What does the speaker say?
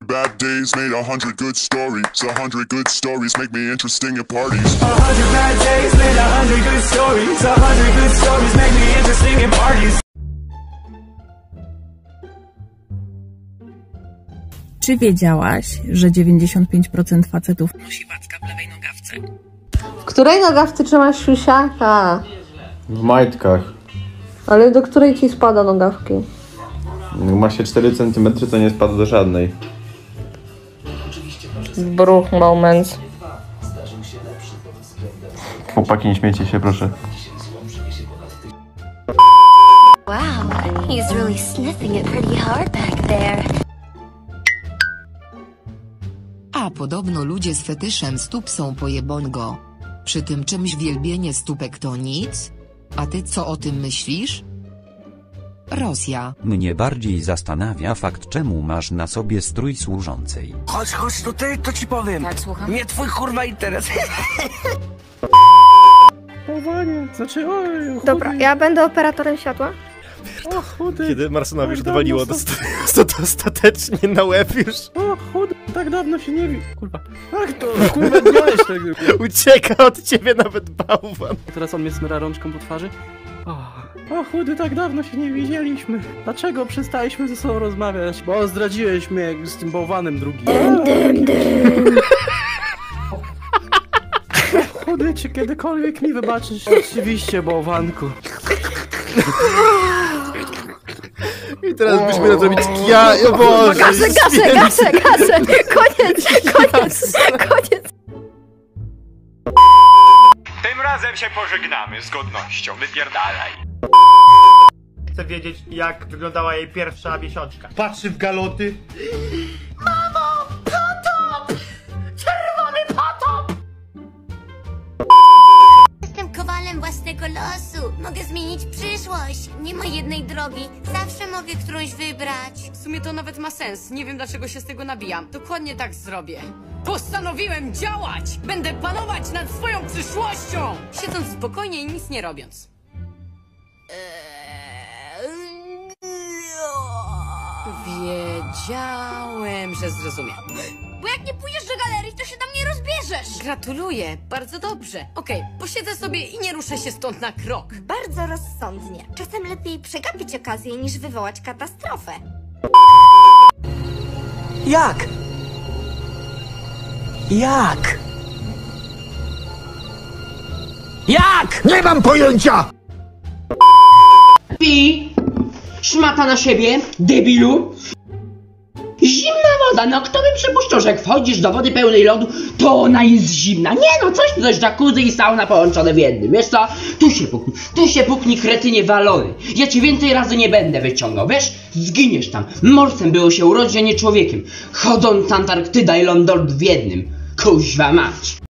Bad days made 100 good stories. 100 good stories make me interesting at parties. 100 bad days made 100 good stories. 100 good stories make me interesting at parties. Czy wiedziałaś, że 95% facetów nosi wacka w lewej nogawce? W której nogawce trzymasz siusiaka? W majtkach. Ale do której ci spada nogawki? Jak ma się 4 cm, to nie spada do żadnej. Bruch moment. Chłopaki, nie śmiejcie się, proszę. Wow, he's really sniffing it pretty hard back there. A podobno ludzie z fetyszem stóp są pojebongo. Przy tym czymś wielbienie stópek to nic? A ty co o tym myślisz? Rosja. Mnie bardziej zastanawia fakt, czemu masz na sobie strój służącej. Chodź tutaj, to ci powiem. Tak, słucham? Nie twój kurwa interes. Panie, znaczy oj, Dobra, ja będę operatorem światła. O, chudy. Kiedy Marsonowi Tak dowaliło dawno to ostatecznie na łeb już. O, chudy, tak dawno się nie widział. Kurwa. Ach, to kurwa działałeś tego. Ucieka od ciebie nawet bałwan. Teraz on mnie smyra rączką po twarzy. O, chudy, tak dawno się nie widzieliśmy. Dlaczego przestaliśmy ze sobą rozmawiać? Bo zdradziłeś mnie z tym bałwanem drugim. Chudy, czy kiedykolwiek mi wybaczysz? Oczywiście, bałwanku. I teraz byśmy mieli zrobić o Boże. Gasę! Koniec! Tym razem się pożegnamy z godnością, wypierdalaj. Chcę wiedzieć, jak wyglądała jej pierwsza miesiączka. Patrzy w galoty. Mamo, potop! Czerwony potop! Jestem kowalem własnego losu. Mogę zmienić przyszłość. Nie ma jednej drogi. Zawsze mogę którąś wybrać. W sumie to nawet ma sens. Nie wiem, dlaczego się z tego nabijam. Dokładnie tak zrobię. Postanowiłem działać! Będę panować nad swoją przyszłością! Siedząc spokojnie i nic nie robiąc. Wiedziałem, że zrozumiem. Bo jak nie pójdziesz do galerii, to się tam nie rozbierzesz. Gratuluję, bardzo dobrze. Okej, posiedzę sobie i nie ruszę się stąd na krok. Bardzo rozsądnie. Czasem lepiej przegapić okazję, niż wywołać katastrofę. Jak? Jak? Jak? Nie mam pojęcia! Pi! Szmata na siebie, debilu! Zimna woda, no kto by przypuszczał, że jak wchodzisz do wody pełnej lodu, to ona jest zimna? Nie no, coś jacuzzi i sauna połączone w jednym, wiesz co? Tu się puknij kretynie walony. Ja cię więcej razy nie będę wyciągał, wiesz? Zginiesz tam. Morsem było się urodzić, a nie człowiekiem. Chodząc Antarktyda i London w jednym. Kuźwa mać.